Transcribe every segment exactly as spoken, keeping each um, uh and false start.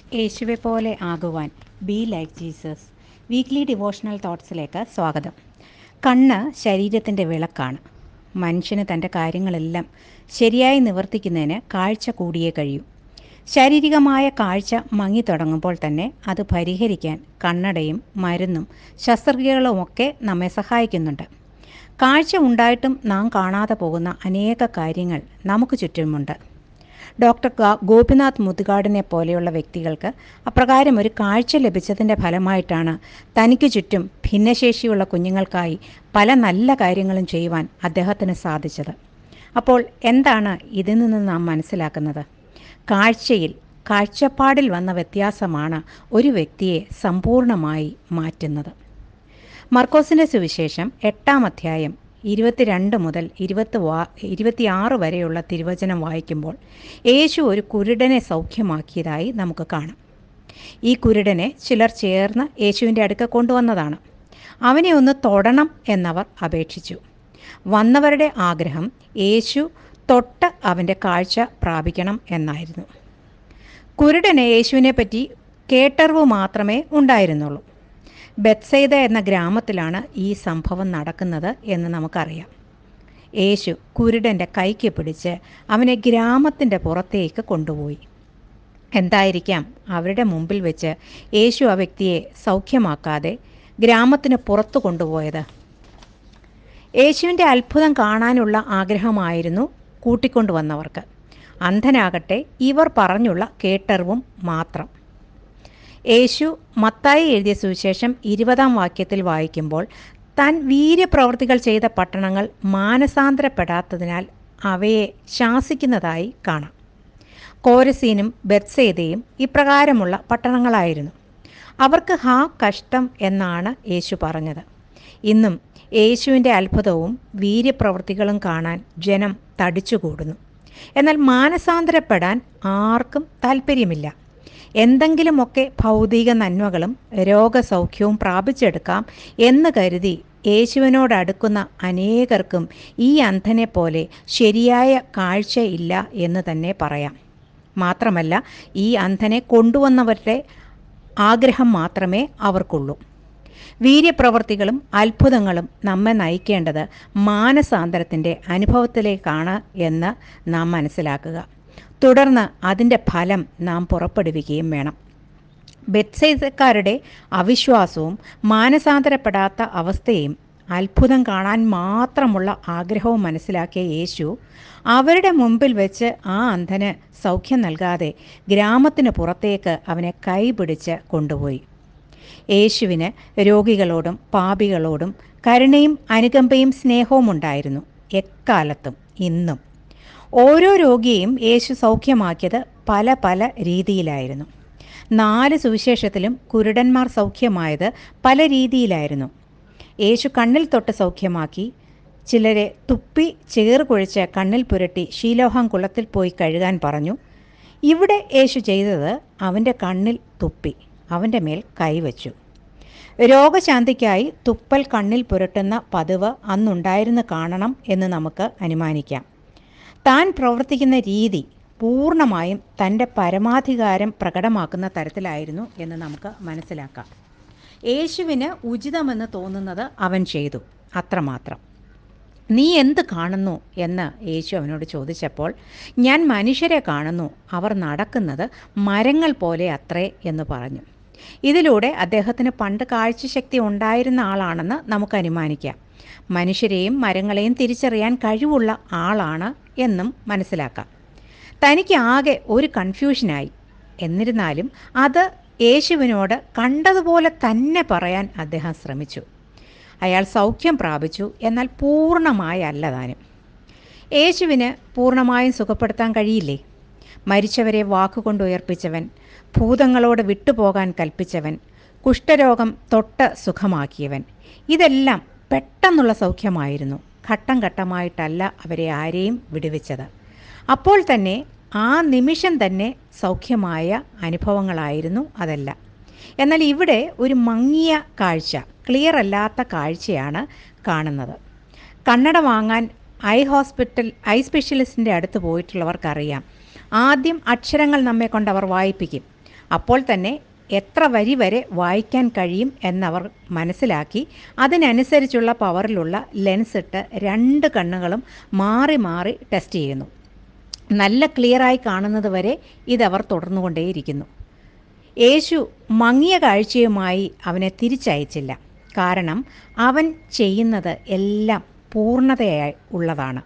യേശുവെ പോലെ ആകുവാൻ be like Jesus weekly devotional തോട്ട്സിലേക്ക് സ്വാഗതം. കണ്ണ് ശരീരത്തിൻ്റെ വിളക്കാണ്. മനുഷ്യന് തൻ്റെ കാര്യങ്ങളെല്ലാം ശരിയായി നിവർത്തിക്കുന്നതിന് കാഴ്ച കൂടിയേ കഴിയൂ. ശാരീരികമായ കാഴ്ച മങ്ങി തുടങ്ങുമ്പോൾ തന്നെ അത് പരിഹരിക്കാൻ കണ്ണടയും മരുന്നും ശസ്ത്രക്രിയകളുമൊക്കെ നമ്മെ സഹായിക്കുന്നുണ്ട്. കാഴ്ച ഉണ്ടായിട്ടും നാം കാണാതെ പോകുന്ന അനേക കാര്യങ്ങൾ നമുക്ക് ചുറ്റുമുണ്ട്. ഡോക്ടർ ഗോപിനാഥ് മുതുകാടിനെ പോലെയുള്ള വ്യക്തികൾക്ക് അപ്രകാരം ഒരു കാഴ്ച ലഭിച്ചതിൻ്റെ ഫലമായിട്ടാണ് തനിക്ക് ചുറ്റും ഭിന്നശേഷിയുള്ള കുഞ്ഞുങ്ങൾക്കായി പല നല്ല കാര്യങ്ങളും ചെയ്യുവാൻ അദ്ദേഹത്തിന് സാധിച്ചത്. അപ്പോൾ എന്താണ് ഇതിൽ നിന്ന് നാം മനസ്സിലാക്കുന്നത്? കാഴ്ചയിൽ കാഴ്ചപ്പാടിൽ വന്ന വ്യത്യാസമാണ് ഒരു വ്യക്തിയെ സമ്പൂർണമായി മാറ്റുന്നത്. മർക്കോസിൻ്റെ സുവിശേഷം എട്ടാം അധ്യായം ഇരുപത്തിരണ്ട് മുതൽ ഇരുപത്തി വാ ഇരുപത്തിയാറ് വരെയുള്ള തിരുവചനം വായിക്കുമ്പോൾ യേശു ഒരു കുരുടനെ സൗഖ്യമാക്കിയതായി നമുക്ക് കാണാം. ഈ കുരുടനെ ചിലർ ചേർന്ന് യേശുവിൻ്റെ അടുക്ക കൊണ്ടുവന്നതാണ്. അവനെ ഒന്ന് തൊടണം എന്നവർ അപേക്ഷിച്ചു. വന്നവരുടെ ആഗ്രഹം യേശു തൊട്ട് അവൻ്റെ കാഴ്ച പ്രാപിക്കണം എന്നായിരുന്നു. കുരുടനെ യേശുവിനെ പറ്റി കേട്ടറിവ് മാത്രമേ ഉണ്ടായിരുന്നുള്ളൂ. ബethsaida എന്ന ഗ്രാമത്തിലാണ് ഈ സംഭവം നടക്കുന്നത് എന്ന് നമുക്കറിയാം. യേശു കുരുടൻ്റെ കൈക്ക് പിടിച്ച് അവനെ ഗ്രാമത്തിൻ്റെ പുറത്തേക്ക് കൊണ്ടുപോയി. എന്തായിരിക്കാം അവരുടെ മുമ്പിൽ വെച്ച് യേശു ആ വ്യക്തിയെ സൗഖ്യമാക്കാതെ ഗ്രാമത്തിന് പുറത്തു കൊണ്ടുപോയത്? യേശുവിൻ്റെ അത്ഭുതം കാണാനുള്ള ആഗ്രഹമായിരുന്നു കൂട്ടിക്കൊണ്ടുവന്നവർക്ക്. അന്ധനാകട്ടെ ഇവർ പറഞ്ഞുള്ള കേട്ടറിവും മാത്രം. യേശു മത്തായി എഴുതിയ സുവിശേഷം ഇരുപതാം വാക്യത്തിൽ വായിക്കുമ്പോൾ താൻ വീര്യപ്രവൃത്തികൾ ചെയ്ത പട്ടണങ്ങൾ മാനസാന്തരപ്പെടാത്തതിനാൽ അവയെ ശാസിക്കുന്നതായി കാണാം. കോരസീനും ബethsaidയും ഇപ്രകാരമുള്ള പട്ടണങ്ങളായിരുന്നു. അവർക്ക് ഹാ കഷ്ടം എന്നാണ് യേശു പറഞ്ഞത്. ഇന്നും യേശുവിൻ്റെ അത്ഭുതവും വീര്യപ്രവൃത്തികളും കാണാൻ ജനം തടിച്ചുകൂടുന്നു. എന്നാൽ മാനസാന്തരപ്പെടാൻ ആർക്കും താല്പര്യമില്ല. എന്തെങ്കിലുമൊക്കെ ഭൗതിക നന്മകളും രോഗസൗഖ്യവും പ്രാപിച്ചെടുക്കാം എന്ന് കരുതി യേശുവിനോടടുക്കുന്ന അനേകർക്കും ഈ അന്ധനെ പോലെ ശരിയായ കാഴ്ചയില്ല എന്ന് തന്നെ പറയാം. മാത്രമല്ല, ഈ അന്ധനെ കൊണ്ടുവന്നവരുടെ ആഗ്രഹം മാത്രമേ അവർക്കുള്ളൂ. വീര്യപ്രവൃത്തികളും അത്ഭുതങ്ങളും നമ്മെ നയിക്കേണ്ടത് മാനസാന്തരത്തിൻ്റെ അനുഭവത്തിലേക്കാണ് എന്ന് നാം മനസ്സിലാക്കുക. തുടർന്ന് അതിൻ്റെ ഫലം നാം പുറപ്പെടുവിക്കുകയും വേണം. ബethsaidക്കാരുടെ അവിശ്വാസവും മാനസാന്തരപ്പെടാത്ത അവസ്ഥയും അത്ഭുതം കാണാൻ മാത്രമുള്ള ആഗ്രഹവും മനസ്സിലാക്കിയ യേശു അവരുടെ മുമ്പിൽ വെച്ച് ആ അന്ധന് സൗഖ്യം നൽകാതെ ഗ്രാമത്തിന് പുറത്തേക്ക് അവനെ കൈപിടിച്ച് കൊണ്ടുപോയി. യേശുവിന് രോഗികളോടും പാപികളോടും കരുണയും അനുകമ്പയും സ്നേഹവും ഉണ്ടായിരുന്നു, എക്കാലത്തും ഇന്നും. ഓരോ രോഗിയെയും യേശു സൗഖ്യമാക്കിയത് പല പല രീതിയിലായിരുന്നു. നാല് സുവിശേഷത്തിലും കുരുടന്മാർ സൗഖ്യമായത് പല രീതിയിലായിരുന്നു. യേശു കണ്ണിൽ തൊട്ട് സൗഖ്യമാക്കി. ചിലരെ തുപ്പി ചേറ് കുഴിച്ച് കണ്ണിൽ പുരട്ടി ശീലോഹാം കുളത്തിൽ പോയി കഴുകാൻ പറഞ്ഞു. ഇവിടെ യേശു ചെയ്തത് അവൻ്റെ കണ്ണിൽ തുപ്പി അവൻ്റെ മേൽ കൈവച്ചു. രോഗശാന്തിക്കായി തുപ്പൽ കണ്ണിൽ പുരട്ടുന്ന പതിവ് അന്നുണ്ടായിരുന്നു കാണണം എന്ന് നമുക്ക് അനുമാനിക്കാം. താൻ പ്രവർത്തിക്കുന്ന രീതി പൂർണ്ണമായും തൻ്റെ പരമാധികാരം പ്രകടമാക്കുന്ന തരത്തിലായിരുന്നു എന്ന് നമുക്ക് മനസ്സിലാക്കാം. യേശുവിന് ഉചിതമെന്ന് തോന്നുന്നത് അവൻ ചെയ്തു, അത്രമാത്രം. നീ എന്ത് കാണുന്നു എന്ന് യേശു അവനോട് ചോദിച്ചപ്പോൾ, ഞാൻ മനുഷ്യരെ കാണുന്നു, അവർ നടക്കുന്നത് മരങ്ങൾ പോലെ അത്രേ എന്ന് പറഞ്ഞു. ഇതിലൂടെ അദ്ദേഹത്തിന് പണ്ട് കാഴ്ചശക്തി ഉണ്ടായിരുന്ന ആളാണെന്ന് നമുക്ക് അനുമാനിക്കാം. മനുഷ്യരെയും മരങ്ങളെയും തിരിച്ചറിയാൻ കഴിവുള്ള ആളാണ് എന്നും മനസ്സിലാക്കാം. തനിക്ക് ആകെ ഒരു കൺഫ്യൂഷനായി. എന്നിരുന്നാലും അത് യേശുവിനോട് കണ്ടതുപോലെ തന്നെ പറയാൻ അദ്ദേഹം ശ്രമിച്ചു. അയാൾ സൗഖ്യം പ്രാപിച്ചു, എന്നാൽ പൂർണ്ണമായി അല്ല താനും. യേശുവിന് പൂർണ്ണമായും സുഖപ്പെടുത്താൻ കഴിയില്ലേ? മരിച്ചവരെ വാക്കുകൊണ്ട് ഉയർപ്പിച്ചവൻ, ഭൂതങ്ങളോട് വിട്ടുപോകാൻ കൽപ്പിച്ചവൻ, കുഷ്ഠരോഗം തൊട്ട് സുഖമാക്കിയവൻ, ഇതെല്ലാം പെട്ടെന്നുള്ള സൗഖ്യമായിരുന്നു. ഘട്ടം ഘട്ടമായിട്ടല്ല അവരെ ആരെയും വിടുവിച്ചത്. അപ്പോൾ തന്നെ ആ നിമിഷം തന്നെ സൗഖ്യമായ അനുഭവങ്ങളായിരുന്നു അതല്ല. എന്നാൽ ഇവിടെ ഒരു മങ്ങിയ കാഴ്ച, ക്ലിയർ അല്ലാത്ത കാഴ്ചയാണ് കാണുന്നത്. കണ്ണട വാങ്ങാൻ ഐ ഹോസ്പിറ്റൽ ഐ സ്പെഷ്യലിസ്റ്റിൻ്റെ അടുത്ത് പോയിട്ടുള്ളവർക്കറിയാം, ആദ്യം അക്ഷരങ്ങൾ നമ്മെ കൊണ്ട് അവർ വായിപ്പിക്കും. അപ്പോൾ തന്നെ എത്ര വരി വരെ വായിക്കാൻ കഴിയും എന്നവർ മനസ്സിലാക്കി അതിനനുസരിച്ചുള്ള പവറിലുള്ള ലെൻസ് ഇട്ട് രണ്ട് കണ്ണുകളും മാറി മാറി ടെസ്റ്റ് ചെയ്യുന്നു. നല്ല ക്ലിയറായി കാണുന്നത് വരെ ഇതവർ തുടർന്നുകൊണ്ടേയിരിക്കുന്നു. യേശു മങ്ങിയ കാഴ്ചയുമായി അവനെ തിരിച്ചയച്ചില്ല. കാരണം അവൻ ചെയ്യുന്നത് എല്ലാം പൂർണ്ണതയായി ഉള്ളതാണ്.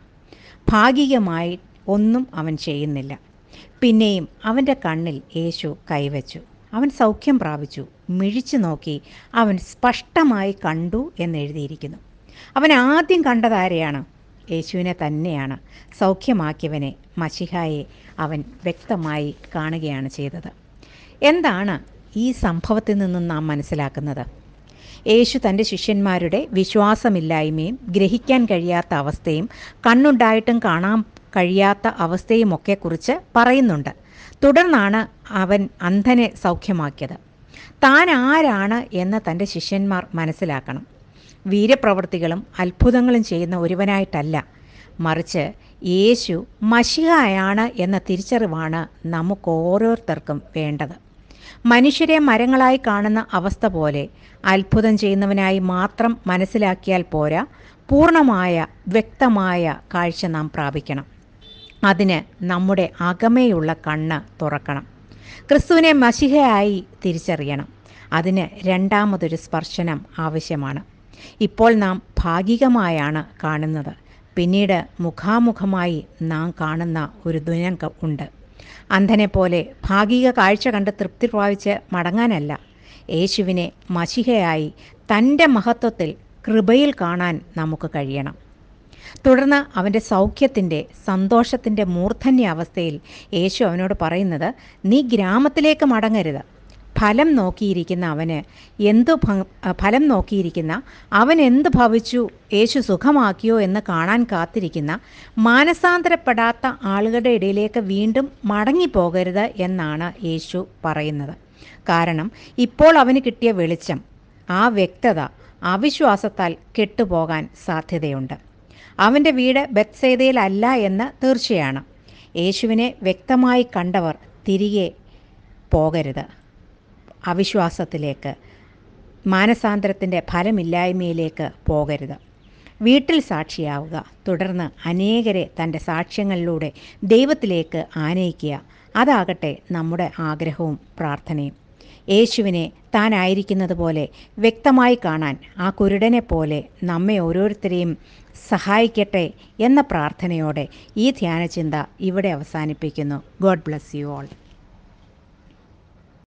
ഭാഗികമായി ഒന്നും അവൻ ചെയ്യുന്നില്ല. പിന്നെയും അവൻ്റെ കണ്ണിൽ യേശു കൈവച്ചു. അവൻ സൗഖ്യം പ്രാപിച്ചു. മിഴിച്ചു നോക്കി അവൻ സ്പഷ്ടമായി കണ്ടു എന്നെഴുതിയിരിക്കുന്നു. അവൻ ആദ്യം കണ്ടതാരെയാണ്? യേശുവിനെ തന്നെയാണ്. സൗഖ്യമാക്കിയവനെ, മശിഹായെ അവൻ വ്യക്തമായി കാണുകയാണ് ചെയ്തത്. എന്താണ് ഈ സംഭവത്തിൽ നിന്നും നാം മനസ്സിലാക്കുന്നത്? യേശു തൻ്റെ ശിഷ്യന്മാരുടെ വിശ്വാസമില്ലായ്മയും ഗ്രഹിക്കാൻ കഴിയാത്ത അവസ്ഥയും കണ്ണുണ്ടായിട്ടും കാണാൻ കഴിയാത്ത അവസ്ഥയുമൊക്കെ കുറിച്ച് പറയുന്നുണ്ട്. തുടർന്നാണ് അവൻ അന്ധനെ സൗഖ്യമാക്കിയത്. താൻ ആരാണ് എന്ന് തൻ്റെ ശിഷ്യന്മാർ മനസ്സിലാക്കണം. വീരപ്രവൃത്തികളും അത്ഭുതങ്ങളും ചെയ്യുന്ന ഒരുവനായിട്ടല്ല, മറിച്ച് യേശു മശിഹായാണ് എന്ന തിരിച്ചറിവാണ് നമുക്ക് ഓരോരുത്തർക്കും വേണ്ടത്. മനുഷ്യരെ മരങ്ങളായി കാണുന്ന അവസ്ഥ പോലെ അത്ഭുതം ചെയ്യുന്നവനായി മാത്രം മനസ്സിലാക്കിയാൽ പോരാ, പൂർണ്ണമായ വ്യക്തമായ കാഴ്ച നാം പ്രാപിക്കണം. അതിന് നമ്മുടെ അകമേയുള്ള കണ്ണ് തുറക്കണം. ക്രിസ്തുവിനെ മശിഹയായി തിരിച്ചറിയണം. അതിന് രണ്ടാമതൊരു സ്പർശനം ആവശ്യമാണ്. ഇപ്പോൾ നാം ഭാഗികമായാണ് കാണുന്നത്. പിന്നീട് മുഖാമുഖമായി നാം കാണുന്ന ഒരു ദിനം ഉണ്ട്. അന്ധനെ പോലെ ഭാഗിക കാഴ്ച കണ്ട് തൃപ്തി പ്രാപിച്ച് മടങ്ങാനല്ല, യേശുവിനെ മശിഹയായി തൻ്റെ മഹത്വത്തിൽ കൃപയിൽ കാണാൻ നമുക്ക് കഴിയണം. തുടർന്ന് അവൻ്റെ സൗഖ്യത്തിൻ്റെ സന്തോഷത്തിൻ്റെ മൂർധന്യ അവസ്ഥയിൽ യേശു അവനോട് പറയുന്നത്, നീ ഗ്രാമത്തിലേക്ക് മടങ്ങരുത്. ഫലം നോക്കിയിരിക്കുന്ന അവന് എന്തു ഫലം നോക്കിയിരിക്കുന്ന അവൻ എന്ത് ഭവിച്ചു, യേശു സുഖമാക്കിയോ എന്ന് കാണാൻ കാത്തിരിക്കുന്ന മാനസാന്തരപ്പെടാത്ത ആളുകളുടെ ഇടയിലേക്ക് വീണ്ടും മടങ്ങിപ്പോകരുത് എന്നാണ് യേശു പറയുന്നത്. കാരണം ഇപ്പോൾ അവന് കിട്ടിയ വെളിച്ചം, ആ വ്യക്തത അവിശ്വാസത്താൽ കെട്ടുപോകാൻ സാധ്യതയുണ്ട്. അവൻ്റെ വീട് ബethsaidയിൽ എന്ന് തീർച്ചയാണ്. യേശുവിനെ വ്യക്തമായി കണ്ടവർ തിരികെ പോകരുത് അവിശ്വാസത്തിലേക്ക്, മാനസാന്തരത്തിൻ്റെ ഫലമില്ലായ്മയിലേക്ക് പോകരുത്. വീട്ടിൽ സാക്ഷിയാവുക. തുടർന്ന് അനേകരെ തൻ്റെ സാക്ഷ്യങ്ങളിലൂടെ ദൈവത്തിലേക്ക് ആനയിക്കുക. അതാകട്ടെ നമ്മുടെ ആഗ്രഹവും പ്രാർത്ഥനയും. യേശുവിനെ താനായിരിക്കുന്നത് പോലെ വ്യക്തമായി കാണാൻ ആ കുരുടനെ പോലെ നമ്മെ ഓരോരുത്തരെയും സഹായിക്കട്ടെ എന്ന പ്രാർത്ഥനയോടെ ഈ ധ്യാനചിന്ത ഇവിടെ അവസാനിപ്പിക്കുന്നു. God bless you all.